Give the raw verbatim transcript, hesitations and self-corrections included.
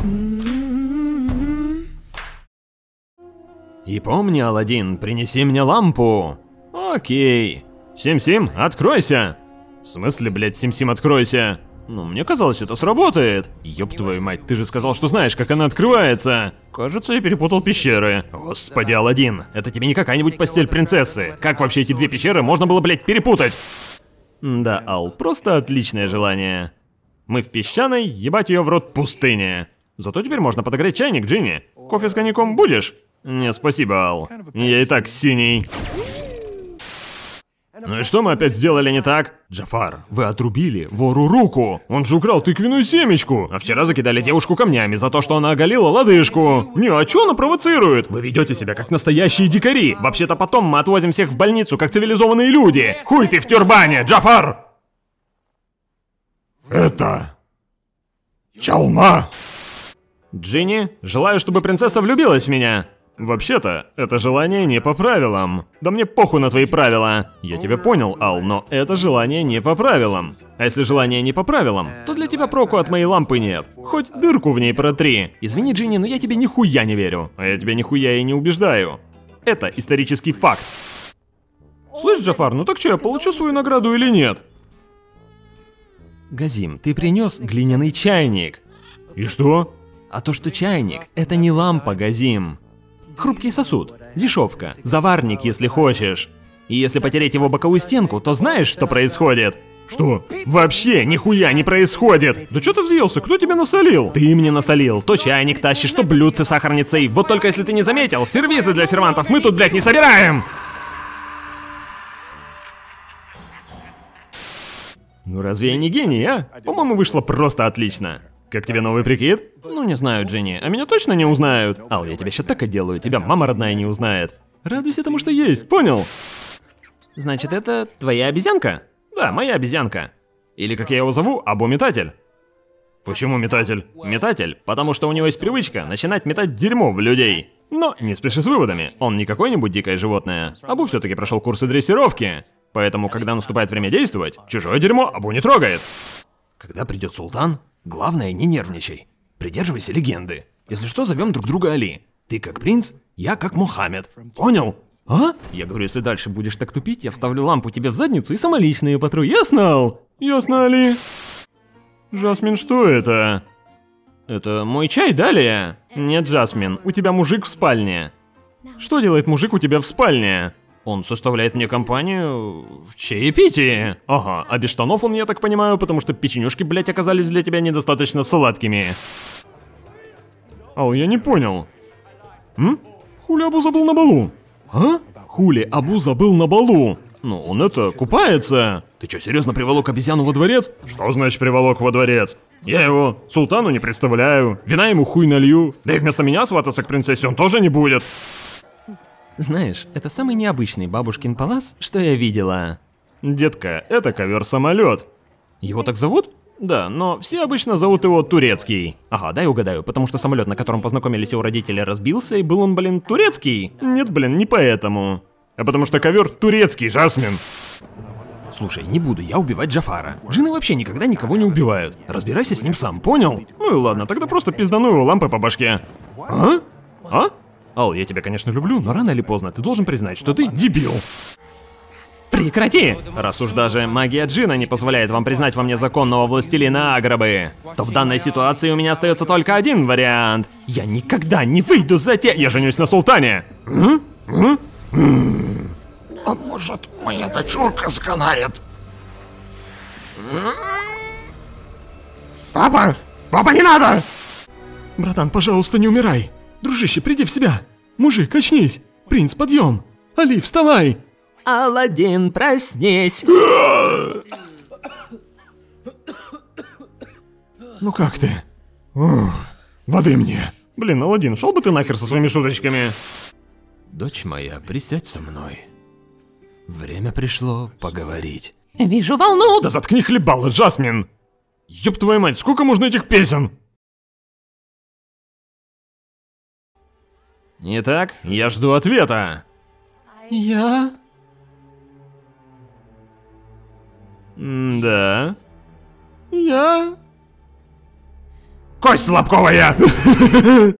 И помни, Аладдин, принеси мне лампу. Окей. Сим-Сим, откройся. В смысле, блядь, Сим-Сим, откройся? Ну, мне казалось, это сработает. Ёб твою мать, ты же сказал, что знаешь, как она открывается. Кажется, я перепутал пещеры. Господи, Аладдин, это тебе не какая-нибудь постель принцессы. Как вообще эти две пещеры можно было, блядь, перепутать? Да, Ал, просто отличное желание. Мы в песчаной, ебать ее в рот, пустыне. Зато теперь можно подогреть чайник, Джинни. Кофе с коньяком будешь? Не, спасибо, Ал. Я и так синий. Ну и что мы опять сделали не так? Джафар, вы отрубили вору руку. Он же украл тыквенную семечку. А вчера закидали девушку камнями за то, что она оголила лодыжку. Не, а чё она провоцирует? Вы ведете себя как настоящие дикари. Вообще-то потом мы отвозим всех в больницу, как цивилизованные люди. Хуй ты в тюрбане, Джафар! Это... чалма. Джинни, желаю, чтобы принцесса влюбилась в меня. Вообще-то, это желание не по правилам. Да мне похуй на твои правила. Я тебя понял, Ал, но это желание не по правилам. А если желание не по правилам, то для тебя проку от моей лампы нет. Хоть дырку в ней протри. Извини, Джинни, но я тебе нихуя не верю. А я тебя нихуя и не убеждаю. Это исторический факт. Слышь, Джафар, ну так что, я получу свою награду или нет? Газим, ты принес глиняный чайник. И что? А то, что чайник, это не лампа, Газим. Хрупкий сосуд, дешевка, заварник, если хочешь. И если потереть его боковую стенку, то знаешь, что происходит? Что? Вообще нихуя не происходит! Да что ты взъелся? Кто тебе насолил? Ты мне насолил. То чайник тащишь, то блюдце сахарницей. Вот только если ты не заметил, сервизы для сервантов мы тут, блядь, не собираем! Ну разве я не гений, а? По-моему, вышло просто отлично. Как тебе новый прикид? Ну не знаю, Джинни, а меня точно не узнают. Ал, я тебя сейчас так отделаю, тебя мама родная не узнает. Радуйся тому, что есть, понял? Значит, это твоя обезьянка? Да, моя обезьянка. Или как я его зову, Абу-метатель. Почему метатель? Метатель, потому что у него есть привычка начинать метать дерьмо в людей. Но не спеши с выводами, он не какое-нибудь дикое животное. Абу все-таки прошел курсы дрессировки. Поэтому, когда наступает время действовать, чужое дерьмо Абу не трогает. Когда придет султан, главное не нервничай. Придерживайся легенды. Если что, зовем друг друга Али. Ты как принц, я как Мухаммед. Понял? А? Я говорю, если дальше будешь так тупить, я вставлю лампу тебе в задницу и самолично ее потру. Ясно? Ясно, Али? Жасмин, что это? Это мой чай, далее? Нет, Жасмин, у тебя мужик в спальне. Что делает мужик у тебя в спальне? Он составляет мне компанию в чаепитии. Ага, а без штанов он, я так понимаю, потому что печенюшки, блять, оказались для тебя недостаточно сладкими. Ау, я не понял. М? Хули Абу забыл на балу? А? Хули Абу забыл на балу? Ну, он это, купается. Ты что, серьезно приволок обезьяну во дворец? Что значит приволок во дворец? Я его султану не представляю, вина ему хуй налью. Да и вместо меня свататься к принцессе он тоже не будет. Знаешь, это самый необычный бабушкин палас, что я видела. Детка, это ковер-самолет. Его так зовут? Да, но все обычно зовут его Турецкий. Ага, дай угадаю, потому что самолет, на котором познакомились его родители, разбился, и был он, блин, турецкий? Нет, блин, не поэтому. А потому что ковер турецкий, Жасмин. Слушай, не буду я убивать Джафара. Джинны вообще никогда никого не убивают. Разбирайся с ним сам, понял? Ну и ладно, тогда просто пиздану его лампой по башке. А? А? Ал, я тебя, конечно, люблю, но рано или поздно ты должен признать, что ты дебил. Прекрати! Раз уж даже магия Джина не позволяет вам признать во мне законного властелина Аграбы, то в данной ситуации у меня остается только один вариант. Я никогда не выйду за те... Я женюсь на султане! М? М? А может, моя дочурка сканает? Папа! Папа, не надо! Братан, пожалуйста, не умирай. Дружище, приди в себя. Мужик, очнись. Принц, подъем. Али, вставай. Аладдин, проснись. Ну как ты? Ух, воды мне. Блин, Аладдин, шел бы ты нахер со своими шуточками. Дочь моя, присядь со мной. Время пришло поговорить. Вижу волну. Да заткни хлебало, Жасмин. Ёб твою мать, сколько можно этих песен? Итак, я жду ответа. Я? Да. Я? Кость лобковая!